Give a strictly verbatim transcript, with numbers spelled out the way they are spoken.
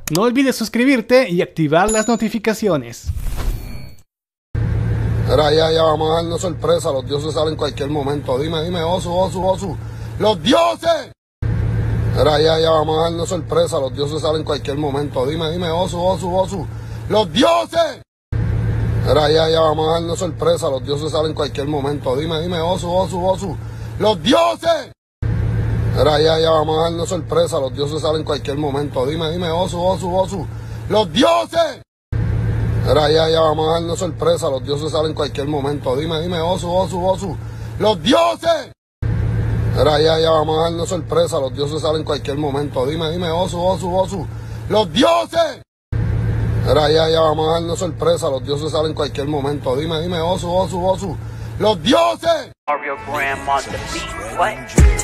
No olvides suscribirte y activar las notificaciones. Mira, ya, ya, vamos a darnos sorpresa. Los dioses salen en cualquier momento. Dime, dime, Osu, Osu, Osu. ¡Los dioses! Mira, ya, ya, vamos a darnos sorpresa. Los dioses salen en cualquier momento. Dime, dime, Osu, Osu, Osu. ¡Los dioses! Mira, ya, ya, vamos a darnos sorpresa. Los dioses salen en cualquier momento. Dime, dime, Osu, Osu, Osu. ¡Los dioses! Mira, ya, ya, vamos a darnos sorpresa. Los dioses salen en cualquier momento. Dime, dime, Osu, Osu, Osu. ¡Los dioses! Mira, ya, ya, vamos a darnos sorpresa. Los dioses salen en cualquier momento. Dime, dime, Osu, Osu, Osu. ¡Los dioses! Mira, ya, ya, vamos a darnos sorpresa. Los dioses salen en cualquier momento. Dime, dime, Osu, Osu, Osu. ¡Los dioses! Mira, ya, ya, vamos a darnos sorpresa. Los dioses salen en cualquier momento. Dime, dime, Osu, Osu, Osu. ¡Los dioses! Mario Graham on the beat. What?